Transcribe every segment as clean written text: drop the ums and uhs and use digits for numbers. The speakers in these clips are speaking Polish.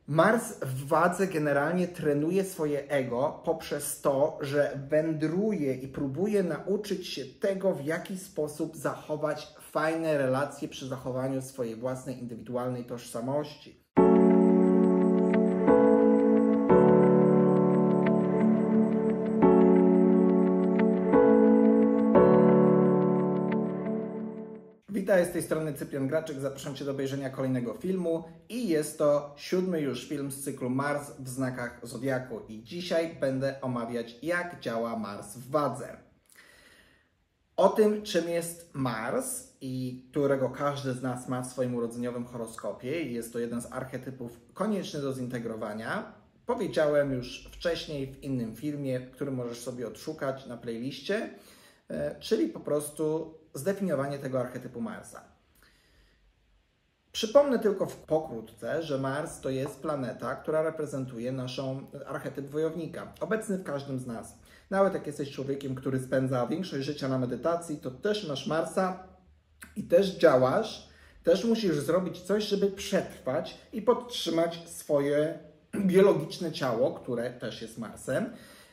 Mars w wadze generalnie trenuje swoje ego poprzez to, że wędruje i próbuje nauczyć się tego, w jaki sposób zachować fajne relacje przy zachowaniu swojej własnej indywidualnej tożsamości. Witaj, z tej strony Cyprian Graczyk, zapraszam Cię do obejrzenia kolejnego filmu i jest to 7. już film z cyklu Mars w znakach Zodiaku i dzisiaj będę omawiać, jak działa Mars w wadze. O tym, czym jest Mars i którego każdy z nas ma w swoim urodzeniowym horoskopie i jest to jeden z archetypów konieczny do zintegrowania, powiedziałem już wcześniej w innym filmie, który możesz sobie odszukać na playliście, czyli po prostu zdefiniowanie tego archetypu Marsa. Przypomnę tylko pokrótce, że Mars to jest planeta, która reprezentuje naszą archetyp wojownika, obecny w każdym z nas. Nawet jak jesteś człowiekiem, który spędza większość życia na medytacji, to też masz Marsa i też działasz, też musisz zrobić coś, żeby przetrwać i podtrzymać swoje biologiczne ciało, które też jest Marsem,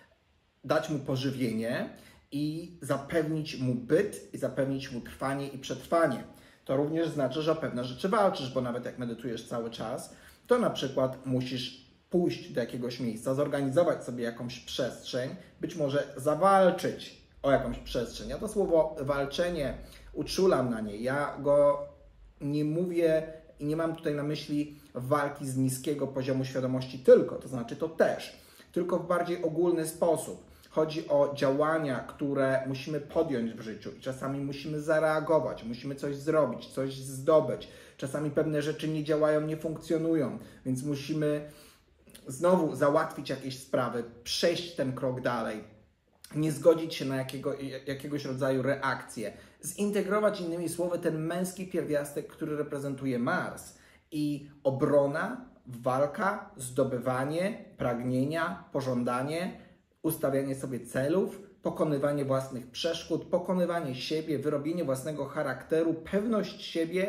dać mu pożywienie i zapewnić mu byt, i zapewnić mu trwanie i przetrwanie. To również znaczy, że o pewne rzeczy walczysz, bo nawet jak medytujesz cały czas, to na przykład musisz pójść do jakiegoś miejsca, zorganizować sobie jakąś przestrzeń, być może zawalczyć o jakąś przestrzeń. Ja to słowo walczenie uczulam na nie. Ja go nie mówię i nie mam tutaj na myśli walki z niskiego poziomu świadomości tylko, to znaczy to też, tylko w bardziej ogólny sposób. Chodzi o działania, które musimy podjąć w życiu i czasami musimy zareagować, musimy coś zrobić, coś zdobyć. Czasami pewne rzeczy nie działają, nie funkcjonują, więc musimy znowu załatwić jakieś sprawy, przejść ten krok dalej, nie zgodzić się na jakiegoś rodzaju reakcję, zintegrować innymi słowy ten męski pierwiastek, który reprezentuje Mars i obrona, walka, zdobywanie, pragnienia, pożądanie, ustawianie sobie celów, pokonywanie własnych przeszkód, pokonywanie siebie, wyrobienie własnego charakteru, pewność siebie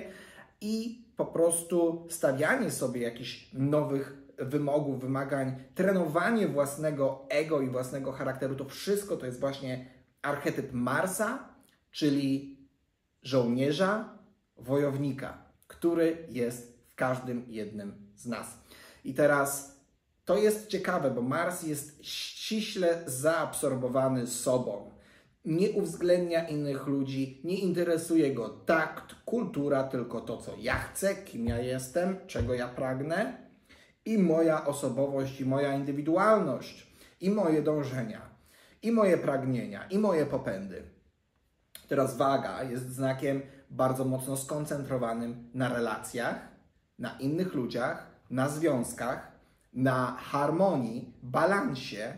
i po prostu stawianie sobie jakichś nowych wymogów, wymagań, trenowanie własnego ego i własnego charakteru. To wszystko to jest właśnie archetyp Marsa, czyli żołnierza, wojownika, który jest w każdym jednym z nas. I teraz to jest ciekawe, bo Mars jest ściśle zaabsorbowany sobą. Nie uwzględnia innych ludzi, nie interesuje go takt, kultura, tylko to, co ja chcę, kim ja jestem, czego ja pragnę i moja osobowość, i moja indywidualność, i moje dążenia, i moje pragnienia, i moje popędy. Teraz waga jest znakiem bardzo mocno skoncentrowanym na relacjach, na innych ludziach, na związkach, na harmonii, balansie,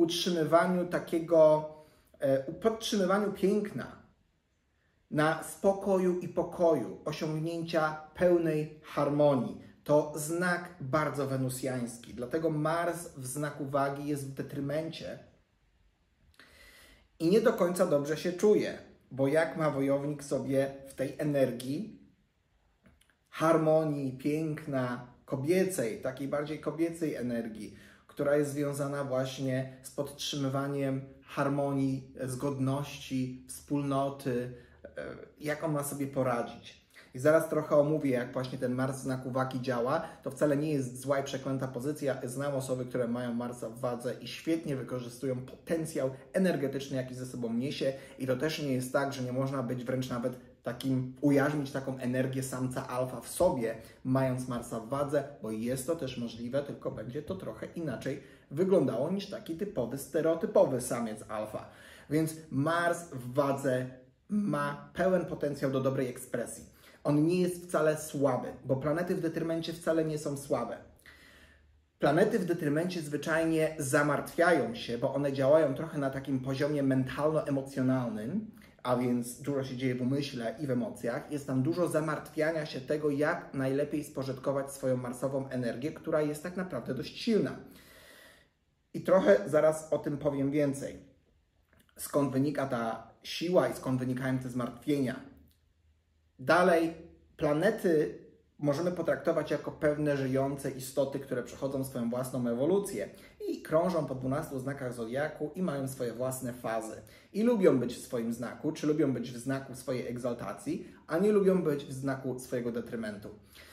podtrzymywaniu piękna, na spokoju i pokoju, osiągnięcia pełnej harmonii. To znak bardzo wenusjański, dlatego Mars w znaku wagi jest w detrymencie i nie do końca dobrze się czuje, bo jak ma wojownik sobie w tej energii harmonii, piękna, kobiecej, takiej bardziej kobiecej energii, która jest związana właśnie z podtrzymywaniem harmonii, zgodności, wspólnoty, jak on ma sobie poradzić. I zaraz trochę omówię, jak właśnie ten Mars w znaku wagi działa. To wcale nie jest zła i przeklęta pozycja. Znam osoby, które mają Marsa w wadze i świetnie wykorzystują potencjał energetyczny, jaki ze sobą niesie. I to też nie jest tak, że nie można być wręcz nawet ujarzmić taką energię samca alfa w sobie, mając Marsa w wadze, bo jest to też możliwe, tylko będzie to trochę inaczej wyglądało niż taki typowy, stereotypowy samiec alfa. Więc Mars w wadze ma pełen potencjał do dobrej ekspresji. On nie jest wcale słaby, bo planety w detrymencie wcale nie są słabe. Planety w detrymencie zwyczajnie zamartwiają się, bo one działają trochę na takim poziomie mentalno-emocjonalnym, a więc dużo się dzieje w umyśle i w emocjach. Jest tam dużo zamartwiania się tego, jak najlepiej spożytkować swoją marsową energię, która jest tak naprawdę dość silna. I trochę zaraz o tym powiem więcej. Skąd wynika ta siła i skąd wynikają te zmartwienia. Dalej, planety możemy potraktować jako pewne żyjące istoty, które przechodzą swoją własną ewolucję i krążą po 12 znakach zodiaku i mają swoje własne fazy. I lubią być w swoim znaku, czy lubią być w znaku swojej egzaltacji, a nie lubią być w znaku swojego detrymentu.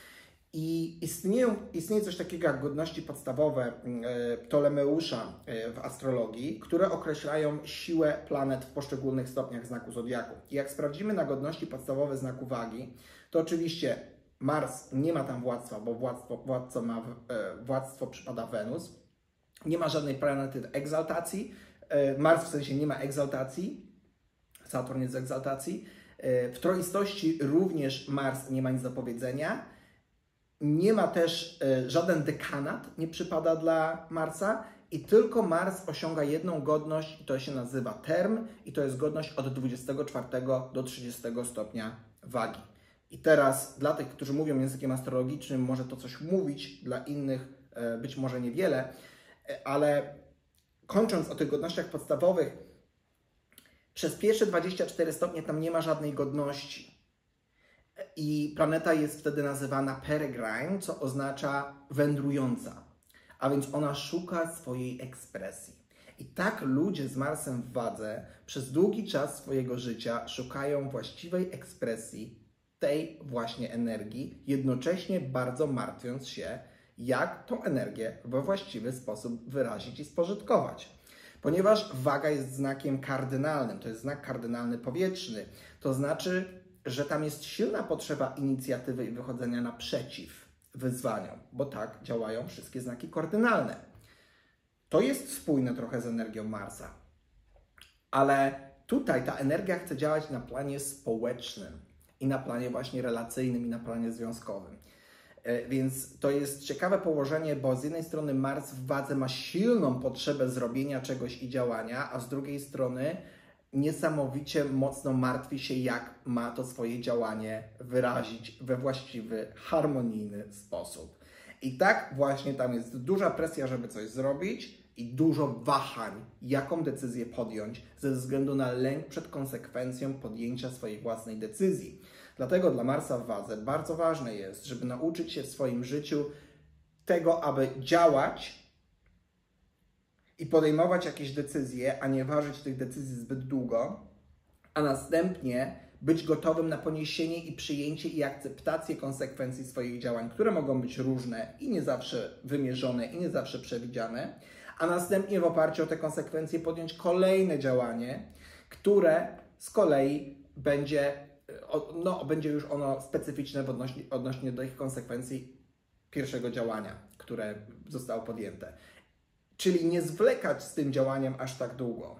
I istnieje coś takiego jak godności podstawowe Ptolemeusza w astrologii, które określają siłę planet w poszczególnych stopniach znaku zodiaku. I jak sprawdzimy na godności podstawowe znaku wagi, to oczywiście Mars nie ma tam władztwa, bo władztwo przypada Wenus. Nie ma żadnej planety egzaltacji. Mars w sensie nie ma egzaltacji. Saturn jest z egzaltacji. W troistości również Mars nie ma nic do powiedzenia. Nie ma też żaden dekanat, nie przypada dla Marsa i tylko Mars osiąga jedną godność i to się nazywa term i to jest godność od 24 do 30 stopnia wagi. I teraz dla tych, którzy mówią językiem astrologicznym, może to coś mówić, dla innych być może niewiele, ale kończąc o tych godnościach podstawowych, przez pierwsze 24 stopnie tam nie ma żadnej godności. I planeta jest wtedy nazywana peregrine, co oznacza wędrująca. A więc ona szuka swojej ekspresji. I tak ludzie z Marsem w wadze przez długi czas swojego życia szukają właściwej ekspresji tej właśnie energii, jednocześnie bardzo martwiąc się, jak tą energię we właściwy sposób wyrazić i spożytkować. Ponieważ waga jest znakiem kardynalnym, to jest znak kardynalny powietrzny, to znaczy, że tam jest silna potrzeba inicjatywy i wychodzenia naprzeciw wyzwaniom, bo tak działają wszystkie znaki kardynalne. To jest spójne trochę z energią Marsa, ale tutaj ta energia chce działać na planie społecznym i na planie właśnie relacyjnym i na planie związkowym. Więc to jest ciekawe położenie, bo z jednej strony Mars w wadze ma silną potrzebę zrobienia czegoś i działania, a z drugiej strony niesamowicie mocno martwi się, jak ma to swoje działanie wyrazić we właściwy, harmonijny sposób. I tak właśnie tam jest duża presja, żeby coś zrobić i dużo wahań, jaką decyzję podjąć ze względu na lęk przed konsekwencją podjęcia swojej własnej decyzji. Dlatego dla Marsa w wadze bardzo ważne jest, żeby nauczyć się w swoim życiu tego, aby działać i podejmować jakieś decyzje, a nie ważyć tych decyzji zbyt długo, a następnie być gotowym na poniesienie i przyjęcie i akceptację konsekwencji swoich działań, które mogą być różne i nie zawsze wymierzone i nie zawsze przewidziane, a następnie w oparciu o te konsekwencje podjąć kolejne działanie, które z kolei będzie już ono specyficzne odnośnie do ich konsekwencji pierwszego działania, które zostało podjęte. Czyli nie zwlekać z tym działaniem aż tak długo.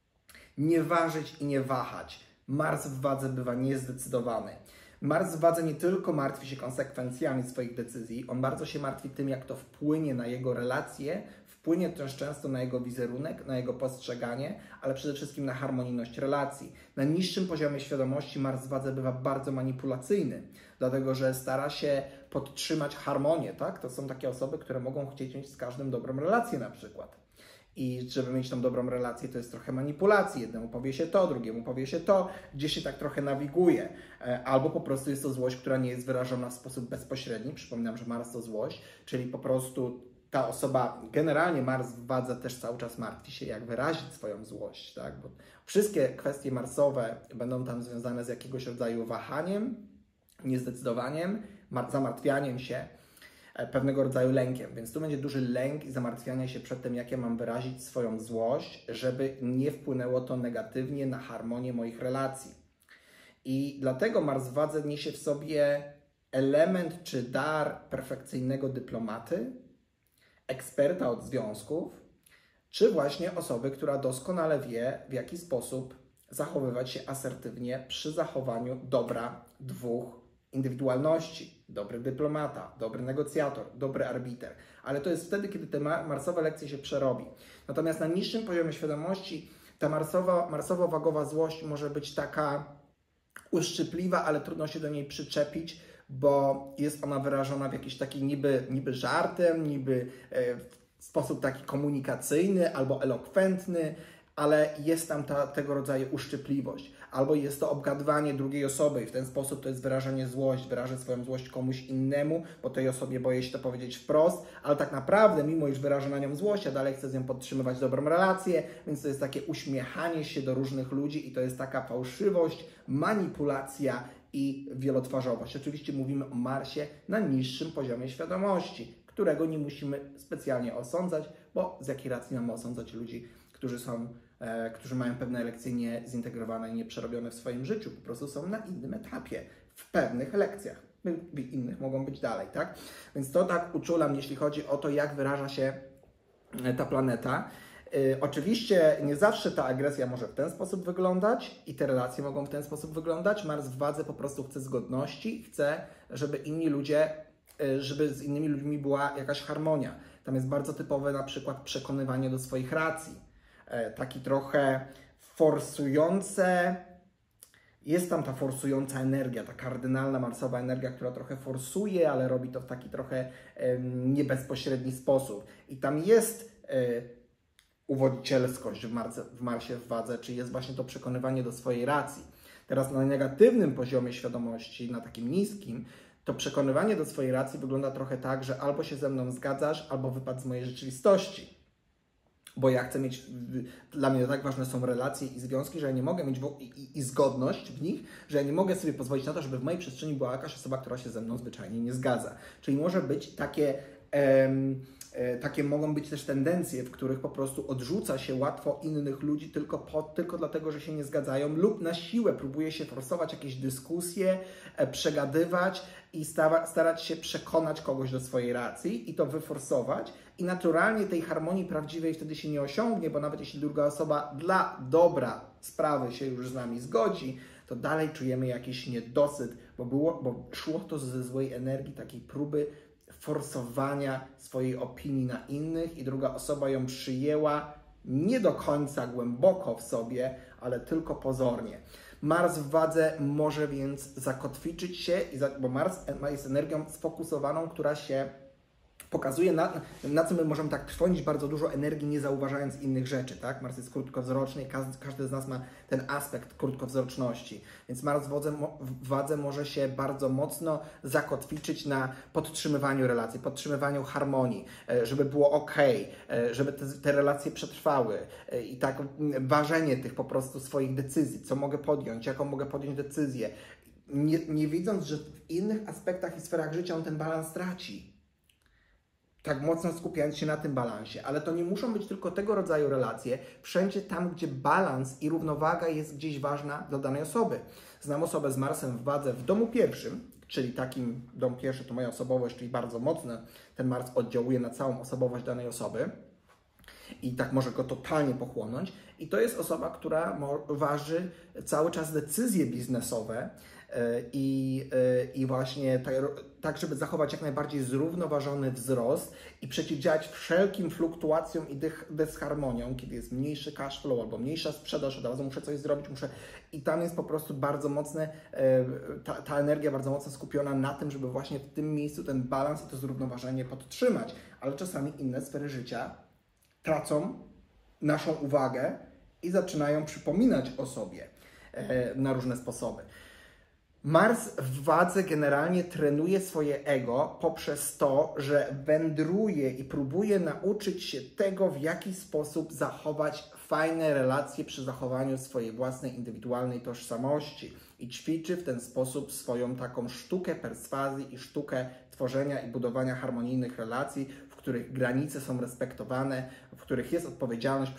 Nie ważyć i nie wahać. Mars w wadze bywa niezdecydowany. Mars w wadze nie tylko martwi się konsekwencjami swoich decyzji, on bardzo się martwi tym, jak to wpłynie na jego relacje, wpłynie też często na jego wizerunek, na jego postrzeganie, ale przede wszystkim na harmonijność relacji. Na niższym poziomie świadomości Mars w wadze bywa bardzo manipulacyjny, dlatego że stara się podtrzymać harmonię, tak? To są takie osoby, które mogą chcieć mieć z każdym dobrą relację na przykład. I żeby mieć tą dobrą relację, to jest trochę manipulacji. Jednemu powie się to, drugiemu powie się to, gdzie się tak trochę nawiguje. Albo po prostu jest to złość, która nie jest wyrażona w sposób bezpośredni. Przypominam, że Mars to złość, czyli po prostu ta osoba, generalnie Mars w wadze też cały czas martwi się, jak wyrazić swoją złość, tak? Bo wszystkie kwestie marsowe będą tam związane z jakiegoś rodzaju wahaniem, niezdecydowaniem, zamartwianiem się, pewnego rodzaju lękiem. Więc tu będzie duży lęk i zamartwianie się przed tym, jak ja mam wyrazić swoją złość, żeby nie wpłynęło to negatywnie na harmonię moich relacji. I dlatego Mars w wadze niesie w sobie element czy dar perfekcyjnego dyplomaty, eksperta od związków, czy właśnie osoby, która doskonale wie, w jaki sposób zachowywać się asertywnie przy zachowaniu dobra dwóch indywidualności. Dobry dyplomata, dobry negocjator, dobry arbiter. Ale to jest wtedy, kiedy te marsowe lekcje się przerobi. Natomiast na niższym poziomie świadomości ta marsowo-wagowa złość może być taka uszczypliwa, ale trudno się do niej przyczepić, bo jest ona wyrażona w jakiś taki niby żartem, niby w sposób taki komunikacyjny albo elokwentny, ale jest tam tego rodzaju uszczypliwość. albo jest to obgadywanie drugiej osoby i w ten sposób to jest wyrażanie złości, wyrażę swoją złość komuś innemu, bo tej osobie boję się to powiedzieć wprost, ale tak naprawdę, mimo iż wyrażę na nią złość, ja dalej chcę z nią podtrzymywać dobrą relację, więc to jest takie uśmiechanie się do różnych ludzi i to jest taka fałszywość, manipulacja i wielotwarzowość. Oczywiście mówimy o Marsie na niższym poziomie świadomości, którego nie musimy specjalnie osądzać, bo z jakiej racji mamy osądzać ludzi, którzy mają pewne lekcje niezintegrowane i nieprzerobione w swoim życiu, po prostu są na innym etapie, w pewnych lekcjach, w innych mogą być dalej, tak? Więc to tak uczulam, jeśli chodzi o to, jak wyraża się ta planeta. Oczywiście nie zawsze ta agresja może w ten sposób wyglądać i te relacje mogą w ten sposób wyglądać. Mars w wadze po prostu chce zgodności, chce, żeby żeby z innymi ludźmi była jakaś harmonia. Tam jest bardzo typowe na przykład przekonywanie do swoich racji. Taki trochę forsujące, jest tam ta forsująca energia, ta kardynalna marsowa energia, która trochę forsuje, ale robi to w taki trochę niebezpośredni sposób. I tam jest uwodzicielskość w Marsie w wadze, czyli jest właśnie to przekonywanie do swojej racji. Teraz na negatywnym poziomie świadomości, na takim niskim, to przekonywanie do swojej racji wygląda trochę tak, że albo się ze mną zgadzasz, albo wypadł z mojej rzeczywistości. Bo ja chcę mieć, dla mnie tak ważne są relacje i związki, że ja nie mogę mieć i zgodność w nich, że ja nie mogę sobie pozwolić na to, żeby w mojej przestrzeni była jakaś osoba, która się ze mną zwyczajnie nie zgadza. Czyli może być takie mogą być też tendencje, w których po prostu odrzuca się łatwo innych ludzi tylko dlatego, że się nie zgadzają lub na siłę próbuje się forsować jakieś dyskusje, przegadywać i starać się przekonać kogoś do swojej racji i to wyforsować i naturalnie tej harmonii prawdziwej wtedy się nie osiągnie, bo nawet jeśli druga osoba dla dobra sprawy się już z nami zgodzi, to dalej czujemy jakiś niedosyt, bo szło to ze złej energii, takiej próby forsowania swojej opinii na innych i druga osoba ją przyjęła nie do końca głęboko w sobie, ale tylko pozornie. Mars w wadze może więc zakotwiczyć się, bo Mars jest energią sfokusowaną, która się pokazuje, na co my możemy tak trwonić bardzo dużo energii, nie zauważając innych rzeczy, tak? Mars jest krótkowzroczny i każdy z nas ma ten aspekt krótkowzroczności. Więc Mars w wadze może się bardzo mocno zakotwiczyć na podtrzymywaniu relacji, podtrzymywaniu harmonii, żeby było ok, żeby te relacje przetrwały i tak ważenie tych po prostu swoich decyzji, co mogę podjąć, jaką mogę podjąć decyzję, nie widząc, że w innych aspektach i sferach życia on ten balans traci. Tak mocno skupiając się na tym balansie, ale to nie muszą być tylko tego rodzaju relacje, wszędzie tam, gdzie balans i równowaga jest gdzieś ważna dla danej osoby. Znam osobę z Marsem w wadze w domu pierwszym, czyli takim, dom pierwszy to moja osobowość, czyli bardzo mocno ten Mars oddziałuje na całą osobowość danej osoby i tak może go totalnie pochłonąć. I to jest osoba, która waży cały czas decyzje biznesowe, i właśnie tak, żeby zachować jak najbardziej zrównoważony wzrost i przeciwdziałać wszelkim fluktuacjom i dysharmoniom, kiedy jest mniejszy cash flow albo mniejsza sprzedaż, od razu muszę coś zrobić, i tam jest po prostu bardzo mocne, ta energia bardzo mocno skupiona na tym, żeby właśnie w tym miejscu ten balans i to zrównoważenie podtrzymać, ale czasami inne sfery życia tracą naszą uwagę i zaczynają przypominać o sobie na różne sposoby. Mars w wadze generalnie trenuje swoje ego poprzez to, że wędruje i próbuje nauczyć się tego, w jaki sposób zachować fajne relacje przy zachowaniu swojej własnej indywidualnej tożsamości i ćwiczy w ten sposób swoją taką sztukę perswazji i sztukę tworzenia i budowania harmonijnych relacji, w których granice są respektowane, w których jest odpowiedzialność.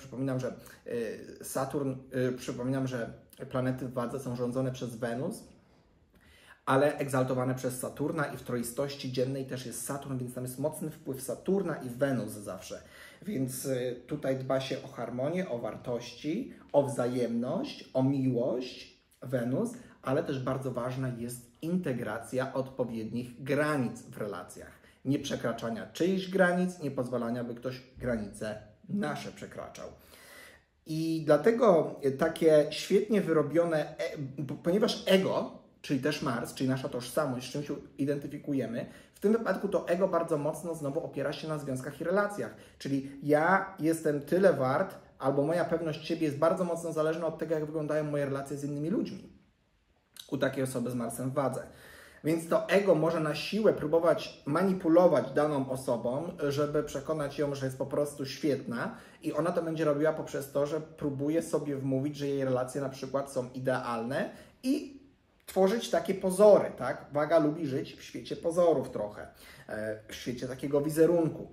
Przypominam, że planety w wadze są rządzone przez Wenus, ale egzaltowane przez Saturna i w troistości dziennej też jest Saturn, więc tam jest mocny wpływ Saturna i Wenus zawsze. Więc tutaj dba się o harmonię, o wartości, o wzajemność, o miłość, Wenus, ale też bardzo ważna jest integracja odpowiednich granic w relacjach. Nie przekraczania czyichś granic, nie pozwalania, by ktoś granice nasze przekraczał. I dlatego takie świetnie wyrobione, ponieważ ego, czyli też Mars, czyli nasza tożsamość, z czym się identyfikujemy, w tym wypadku to ego bardzo mocno znowu opiera się na związkach i relacjach. Czyli ja jestem tyle wart, albo moja pewność siebie jest bardzo mocno zależna od tego, jak wyglądają moje relacje z innymi ludźmi. U takiej osoby z Marsem w wadze. Więc to ego może na siłę próbować manipulować daną osobą, żeby przekonać ją, że jest po prostu świetna i ona to będzie robiła poprzez to, że próbuje sobie wmówić, że jej relacje na przykład są idealne i tworzyć takie pozory, tak? Waga lubi żyć w świecie pozorów trochę, w świecie takiego wizerunku.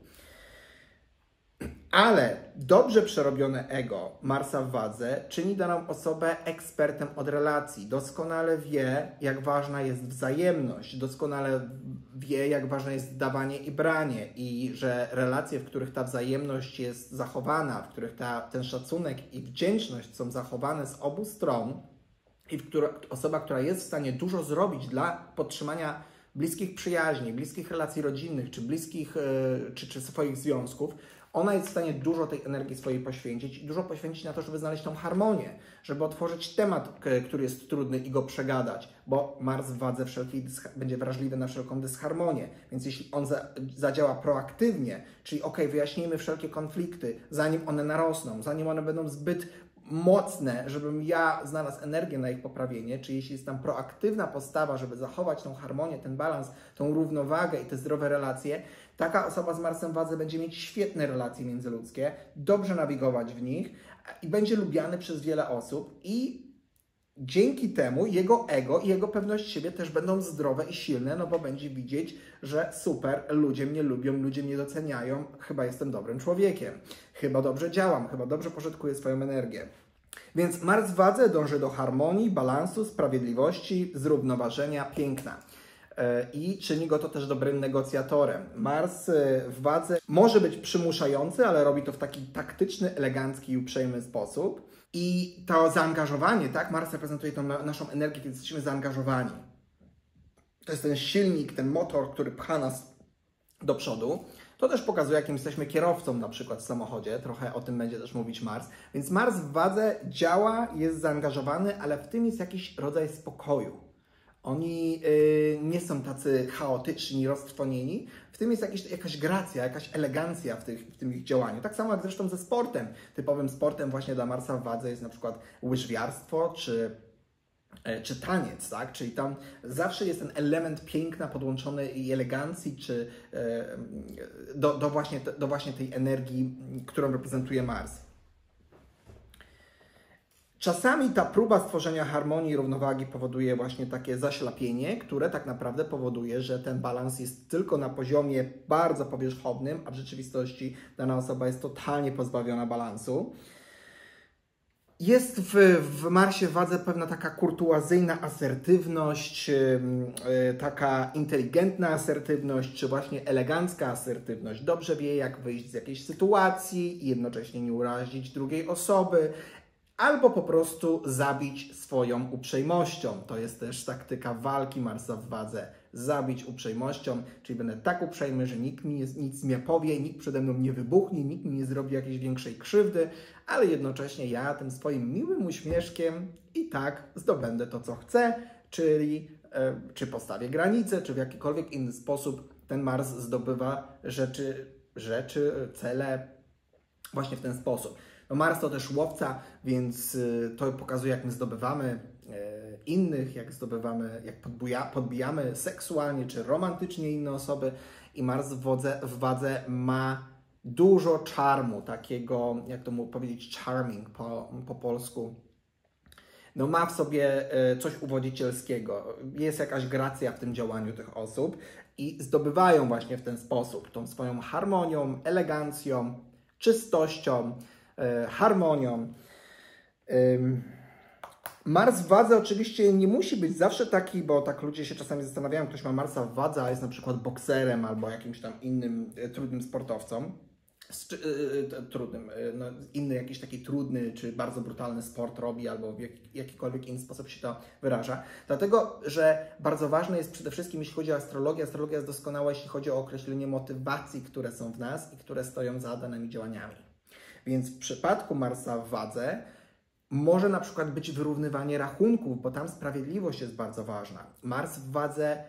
Ale dobrze przerobione ego Marsa w wadze czyni daną osobę ekspertem od relacji. Doskonale wie, jak ważna jest wzajemność, doskonale wie, jak ważne jest dawanie i branie i że relacje, w których ta wzajemność jest zachowana, w których ten szacunek i wdzięczność są zachowane z obu stron i w których osoba, która jest w stanie dużo zrobić dla podtrzymania bliskich przyjaźni, bliskich relacji rodzinnych, czy bliskich, czy swoich związków, ona jest w stanie dużo tej energii swojej poświęcić i dużo poświęcić na to, żeby znaleźć tą harmonię, żeby otworzyć temat, który jest trudny i go przegadać, bo Mars w wadze będzie wrażliwy na wszelką dysharmonię, więc jeśli on zadziała proaktywnie, czyli wyjaśnijmy wszelkie konflikty, zanim one narosną, zanim one będą zbyt mocne, żebym ja znalazł energię na ich poprawienie, czy jeśli jest tam proaktywna postawa, żeby zachować tą harmonię, ten balans, tą równowagę i te zdrowe relacje, taka osoba z Marsem w wadze będzie mieć świetne relacje międzyludzkie, dobrze nawigować w nich i będzie lubiany przez wiele osób i dzięki temu jego ego i jego pewność siebie też będą zdrowe i silne, no bo będzie widzieć, że super, ludzie mnie lubią, ludzie mnie doceniają, chyba jestem dobrym człowiekiem, chyba dobrze działam, chyba dobrze pożytkuję swoją energię. Więc Mars w wadze dąży do harmonii, balansu, sprawiedliwości, zrównoważenia, piękna. I czyni go to też dobrym negocjatorem. Mars w wadze może być przymuszający, ale robi to w taki taktyczny, elegancki i uprzejmy sposób. I to zaangażowanie, tak? Mars reprezentuje tą naszą energię, kiedy jesteśmy zaangażowani. To jest ten silnik, ten motor, który pcha nas do przodu. To też pokazuje, jakim jesteśmy kierowcą na przykład w samochodzie. Trochę o tym będzie też mówić Mars. Więc Mars w wadze działa, jest zaangażowany, ale w tym jest jakiś rodzaj spokoju. Oni nie są tacy chaotyczni, roztrwonieni. W tym jest jakaś gracja, jakaś elegancja w tym ich działaniu. Tak samo jak zresztą ze sportem. Typowym sportem właśnie dla Marsa w wadze jest na przykład łyżwiarstwo czy taniec, tak? Czyli tam zawsze jest ten element piękna podłączony i elegancji, czy do właśnie tej energii, którą reprezentuje Mars. Czasami ta próba stworzenia harmonii i równowagi powoduje właśnie takie zaślepienie, które tak naprawdę powoduje, że ten balans jest tylko na poziomie bardzo powierzchownym, a w rzeczywistości dana osoba jest totalnie pozbawiona balansu. Jest w Marsie w wadze pewna taka kurtuazyjna asertywność, taka inteligentna asertywność, czy właśnie elegancka asertywność. Dobrze wie, jak wyjść z jakiejś sytuacji i jednocześnie nie urazić drugiej osoby, albo po prostu zabić swoją uprzejmością. To jest też taktyka walki Marsa w wadze. Zabić uprzejmością, czyli będę tak uprzejmy, że nikt mi nic nie powie, nikt przede mną nie wybuchnie, nikt mi nie zrobi jakiejś większej krzywdy, ale jednocześnie ja tym swoim miłym uśmieszkiem i tak zdobędę to, co chcę, czyli czy postawię granice, czy w jakikolwiek inny sposób ten Mars zdobywa rzeczy, cele właśnie w ten sposób. No Mars to też łowca, więc to pokazuje, jak my zdobywamy innych, jak podbijamy seksualnie czy romantycznie inne osoby i Mars w wadze ma dużo charmu, takiego, jak to powiedzieć, charming po polsku. No ma w sobie coś uwodzicielskiego, jest jakaś gracja w tym działaniu tych osób i zdobywają właśnie w ten sposób, tą swoją harmonią, elegancją, czystością, harmonią. Mars w wadze oczywiście nie musi być zawsze taki, bo tak ludzie się czasami zastanawiają, ktoś ma Marsa w wadze, a jest na przykład bokserem albo jakimś tam innym trudnym sportowcą. Inny jakiś taki trudny czy bardzo brutalny sport robi albo w jakikolwiek inny sposób się to wyraża. Dlatego, że bardzo ważne jest przede wszystkim, jeśli chodzi o astrologię, astrologia jest doskonała, jeśli chodzi o określenie motywacji, które są w nas i które stoją za danymi działaniami. Więc w przypadku Marsa w wadze może na przykład być wyrównywanie rachunków, bo tam sprawiedliwość jest bardzo ważna. Mars w wadze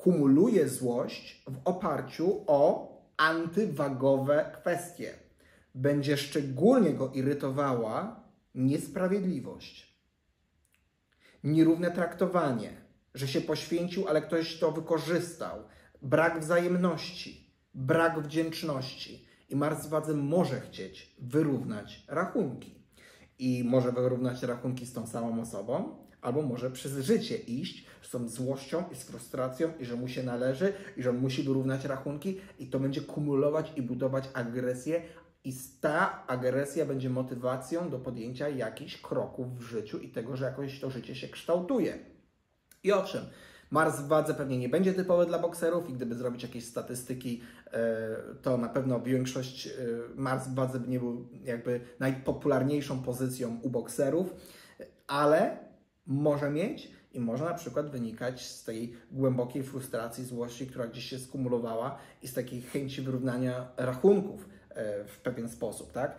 kumuluje złość w oparciu o antywagowe kwestie. będzie szczególnie go irytowała niesprawiedliwość, nierówne traktowanie, że się poświęcił, ale ktoś to wykorzystał, brak wzajemności, brak wdzięczności. I Mars w wadze może chcieć wyrównać rachunki. I może wyrównać rachunki z tą samą osobą, albo może przez życie iść z tą złością i z frustracją, i że mu się należy, i że on musi wyrównać rachunki, i to będzie kumulować i budować agresję, i ta agresja będzie motywacją do podjęcia jakichś kroków w życiu i tego, że jakoś to życie się kształtuje. I owszem, Mars w wadze pewnie nie będzie typowy dla bokserów i gdyby zrobić jakieś statystyki, to na pewno większość Mars w wadze nie był jakby najpopularniejszą pozycją u bokserów, ale może mieć i może na przykład wynikać z tej głębokiej frustracji, złości, która gdzieś się skumulowała i z takiej chęci wyrównania rachunków w pewien sposób, tak?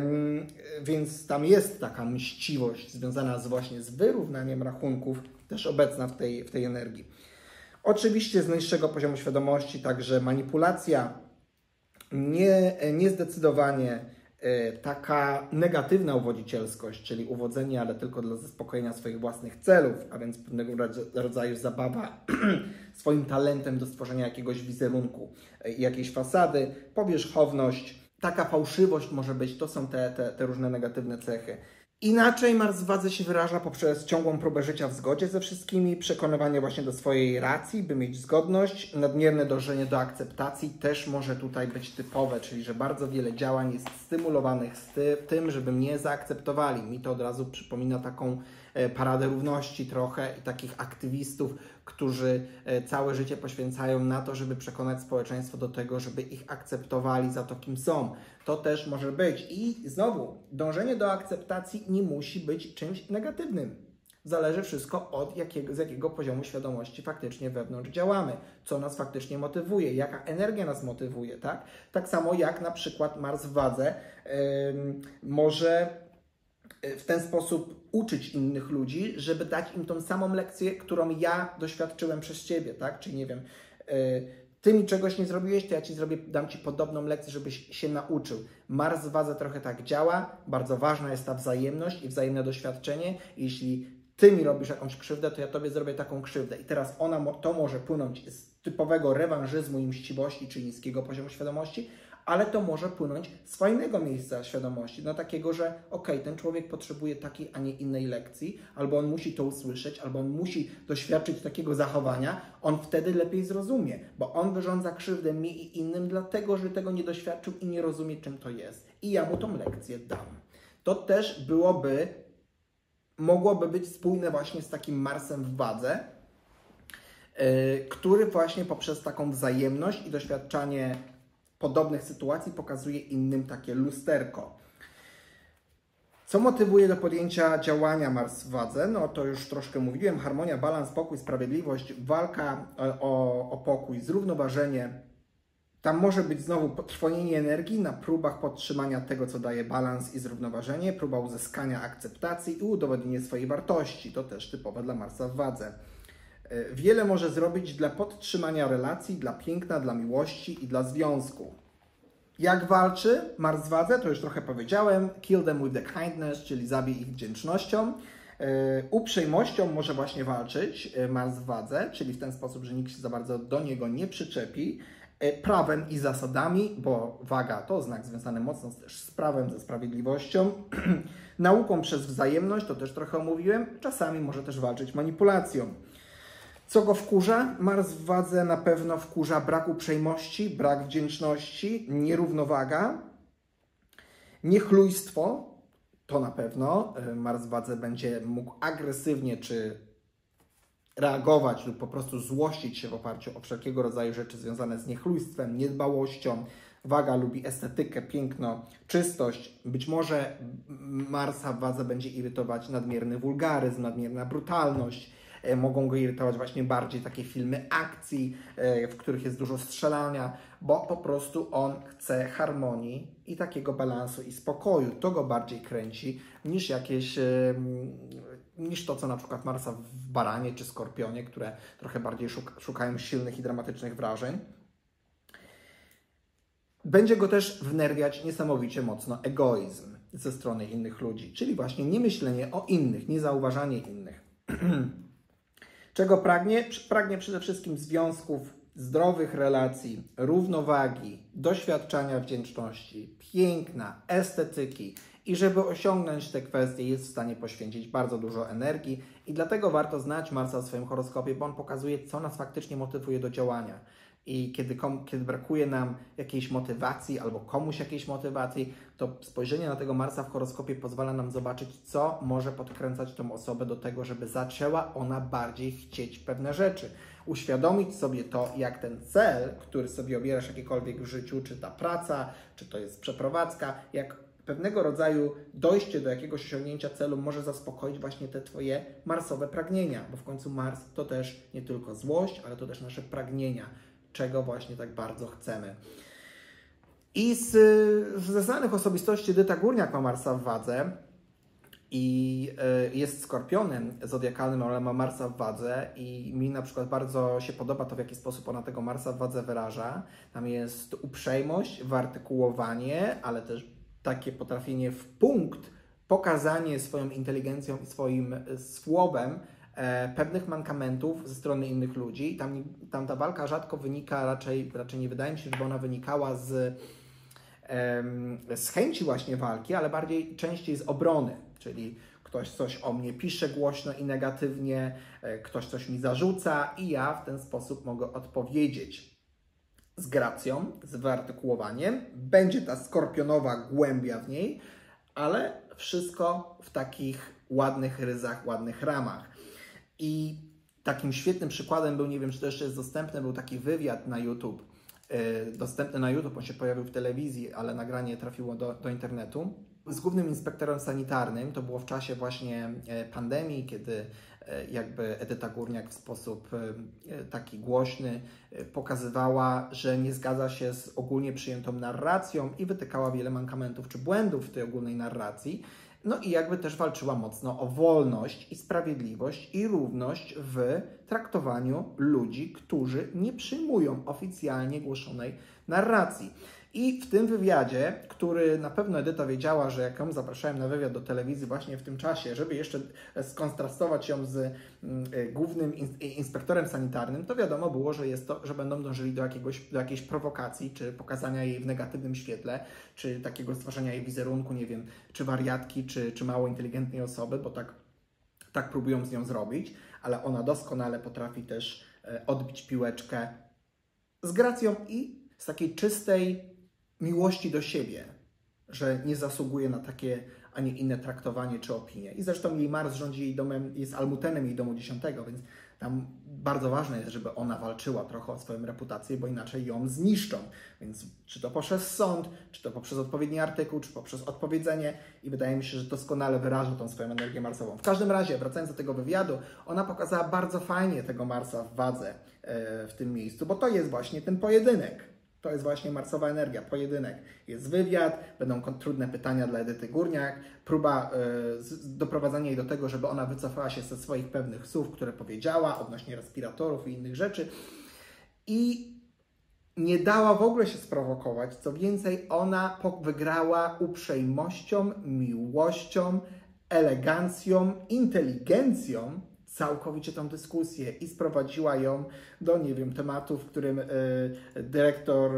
Więc tam jest taka mściwość związana właśnie z wyrównaniem rachunków, też obecna w tej energii. Oczywiście z najniższego poziomu świadomości także manipulacja, niezdecydowanie taka negatywna uwodzicielskość, czyli uwodzenie, ale tylko dla zaspokojenia swoich własnych celów, a więc pewnego rodzaju zabawa swoim talentem do stworzenia jakiegoś wizerunku, jakiejś fasady, powierzchowność, taka fałszywość może być, to są te różne negatywne cechy. Inaczej Mars w wadze się wyraża poprzez ciągłą próbę życia w zgodzie ze wszystkimi, przekonywanie właśnie do swojej racji, by mieć zgodność, nadmierne dążenie do akceptacji też może tutaj być typowe, czyli że bardzo wiele działań jest stymulowanych z tym, żeby mnie zaakceptowali. Mi to od razu przypomina taką paradę równości trochę i takich aktywistów, którzy całe życie poświęcają na to, żeby przekonać społeczeństwo do tego, żeby ich akceptowali za to, kim są. To też może być. I znowu, dążenie do akceptacji nie musi być czymś negatywnym. Zależy wszystko z jakiego poziomu świadomości faktycznie wewnątrz działamy, co nas faktycznie motywuje, jaka energia nas motywuje, tak? Tak samo jak na przykład Mars w wadze może w ten sposób uczyć innych ludzi, żeby dać im tą samą lekcję, którą ja doświadczyłem przez Ciebie, tak? Czyli nie wiem, Ty mi czegoś nie zrobiłeś, to ja dam Ci podobną lekcję, żebyś się nauczył. Mars w wadze trochę tak działa, bardzo ważna jest ta wzajemność i wzajemne doświadczenie. Jeśli Ty mi robisz jakąś krzywdę, to ja Tobie zrobię taką krzywdę. I teraz to może płynąć z typowego rewanżyzmu i mściwości, czyli niskiego poziomu świadomości, ale to może płynąć z fajnego miejsca świadomości, no takiego, że okej, ten człowiek potrzebuje takiej, a nie innej lekcji, albo on musi to usłyszeć, albo on musi doświadczyć takiego zachowania, on wtedy lepiej zrozumie, bo on wyrządza krzywdę mi i innym, dlatego, że tego nie doświadczył i nie rozumie, czym to jest. I ja mu tą lekcję dam. To też mogłoby być spójne właśnie z takim Marsem w wadze, który właśnie poprzez taką wzajemność i doświadczanie podobnych sytuacji pokazuje innym takie lusterko. Co motywuje do podjęcia działania Mars w wadze? No to już troszkę mówiłem. Harmonia, balans, pokój, sprawiedliwość, walka o pokój, zrównoważenie. Tam może być znowu trwonienie energii na próbach podtrzymania tego, co daje balans i zrównoważenie, próba uzyskania akceptacji i udowodnienie swojej wartości. To też typowe dla Marsa w wadze. Wiele może zrobić dla podtrzymania relacji, dla piękna, dla miłości i dla związku. Jak walczy Mars w wadze? To już trochę powiedziałem. Kill them with the kindness, czyli zabij ich wdzięcznością. Uprzejmością może właśnie walczyć Mars w wadze, czyli w ten sposób, że nikt się za bardzo do niego nie przyczepi. Prawem i zasadami, bo waga to znak związany mocno też z prawem, ze sprawiedliwością. Nauką przez wzajemność, to też trochę omówiłem. Czasami może też walczyć manipulacją. Co go wkurza? Mars w wadze na pewno wkurza brak uprzejmości, brak wdzięczności, nierównowaga, niechlujstwo, to na pewno. Mars w wadze będzie mógł agresywnie czy reagować lub po prostu złościć się w oparciu o wszelkiego rodzaju rzeczy związane z niechlujstwem, niedbałością. Waga lubi estetykę, piękno, czystość. Być może Marsa w wadze będzie irytować nadmierny wulgaryzm, nadmierna brutalność. Mogą go irytować właśnie bardziej takie filmy akcji, w których jest dużo strzelania, bo po prostu on chce harmonii i takiego balansu i spokoju. To go bardziej kręci niż to, co na przykład Marsa w Baranie czy Skorpionie, które trochę bardziej szukają silnych i dramatycznych wrażeń. Będzie go też wnerwiać niesamowicie mocno egoizm ze strony innych ludzi, czyli właśnie niemyślenie o innych, niezauważanie innych. Czego pragnie? Pragnie przede wszystkim związków, zdrowych relacji, równowagi, doświadczania wdzięczności, piękna, estetyki i żeby osiągnąć te kwestie jest w stanie poświęcić bardzo dużo energii i dlatego warto znać Marsa w swoim horoskopie, bo on pokazuje, co nas faktycznie motywuje do działania. I kiedy brakuje nam jakiejś motywacji albo komuś jakiejś motywacji, to spojrzenie na tego Marsa w horoskopie pozwala nam zobaczyć, co może podkręcać tą osobę do tego, żeby zaczęła ona bardziej chcieć pewne rzeczy. Uświadomić sobie to, jak ten cel, który sobie obierasz jakikolwiek w życiu, czy ta praca, czy to jest przeprowadzka, jak pewnego rodzaju dojście do jakiegoś osiągnięcia celu może zaspokoić właśnie te Twoje marsowe pragnienia, bo w końcu Mars to też nie tylko złość, ale to też nasze pragnienia, czego właśnie tak bardzo chcemy. I ze znanych osobistości Edyta Górniak ma Marsa w Wadze i jest Skorpionem zodiakalnym, ale ma Marsa w Wadze i mi na przykład bardzo się podoba to, w jaki sposób ona tego Marsa w Wadze wyraża. Tam jest uprzejmość, wyartykułowanie, ale też takie potrafienie w punkt, pokazanie swoją inteligencją i swoim słowem pewnych mankamentów ze strony innych ludzi. Tam ta walka rzadko wynika, raczej nie wydaje mi się, żeby ona wynikała z chęci właśnie walki, ale częściej z obrony, czyli ktoś coś o mnie pisze głośno i negatywnie, ktoś coś mi zarzuca i ja w ten sposób mogę odpowiedzieć z gracją, z wyartykułowaniem. Będzie ta skorpionowa głębia w niej, ale wszystko w takich ładnych ryzach, ładnych ramach. I takim świetnym przykładem był, nie wiem, czy to jeszcze jest dostępne, był taki wywiad na YouTube. Dostępny na YouTube, on się pojawił w telewizji, ale nagranie trafiło do internetu. Z głównym inspektorem sanitarnym, to było w czasie właśnie pandemii, kiedy jakby Edyta Górniak w sposób taki głośny pokazywała, że nie zgadza się z ogólnie przyjętą narracją i wytykała wiele mankamentów czy błędów w tej ogólnej narracji. No i jakby też walczyła mocno o wolność i sprawiedliwość i równość w traktowaniu ludzi, którzy nie przyjmują oficjalnie głoszonej narracji. I w tym wywiadzie, który na pewno Edyta wiedziała, że jak ją zapraszałem na wywiad do telewizji właśnie w tym czasie, żeby jeszcze skontrastować ją z głównym inspektorem sanitarnym, to wiadomo było, że będą dążyli do jakiejś prowokacji, czy pokazania jej w negatywnym świetle, czy takiego stworzenia jej wizerunku, nie wiem, czy wariatki, czy mało inteligentnej osoby, bo tak próbują z nią zrobić, ale ona doskonale potrafi też odbić piłeczkę z gracją i z takiej czystej miłości do siebie, że nie zasługuje na takie, a nie inne traktowanie czy opinie. I zresztą jej Mars rządzi jej domem, jest almutenem jej domu 10, więc tam bardzo ważne jest, żeby ona walczyła trochę o swoją reputację, bo inaczej ją zniszczą. Więc czy to poprzez sąd, czy to poprzez odpowiedni artykuł, czy poprzez odpowiedzenie i wydaje mi się, że doskonale wyraża tą swoją energię marsową. W każdym razie, wracając do tego wywiadu, ona pokazała bardzo fajnie tego Marsa w Wadze w tym miejscu, bo to jest właśnie ten pojedynek. To jest właśnie marsowa energia, pojedynek. Jest wywiad, będą trudne pytania dla Edyty Górniak, próba doprowadzenia jej do tego, żeby ona wycofała się ze swoich pewnych słów, które powiedziała odnośnie respiratorów i innych rzeczy. I nie dała w ogóle się sprowokować. Co więcej, ona wygrała uprzejmością, miłością, elegancją, inteligencją całkowicie tą dyskusję i sprowadziła ją do, nie wiem, tematu, w którym dyrektor,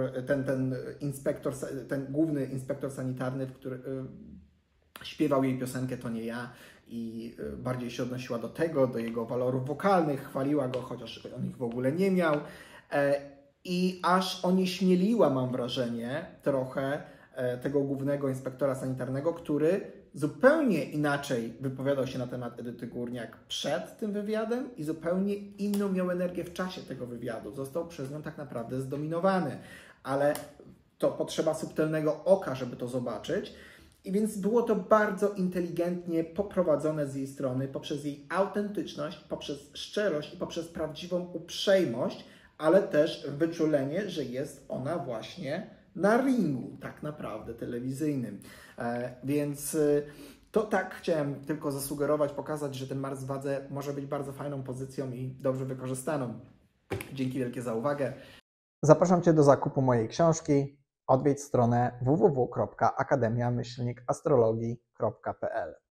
ten główny inspektor sanitarny, który śpiewał jej piosenkę To nie ja i bardziej się odnosiła do tego, do jego walorów wokalnych, chwaliła go, chociaż on ich w ogóle nie miał i aż onieśmieliła, mam wrażenie, trochę tego głównego inspektora sanitarnego, który zupełnie inaczej wypowiadał się na temat Edyty Górniak przed tym wywiadem i zupełnie inną miał energię w czasie tego wywiadu. Został przez nią tak naprawdę zdominowany, ale to potrzeba subtelnego oka, żeby to zobaczyć. I więc było to bardzo inteligentnie poprowadzone z jej strony poprzez jej autentyczność, poprzez szczerość i poprzez prawdziwą uprzejmość, ale też wyczulenie, że jest ona właśnie na ringu, tak naprawdę telewizyjnym. Więc to tak chciałem tylko zasugerować, pokazać, że ten Mars w Wadze może być bardzo fajną pozycją i dobrze wykorzystaną. Dzięki wielkie za uwagę. Zapraszam Cię do zakupu mojej książki Odwiedź stronę www.akademia-astrologii.pl.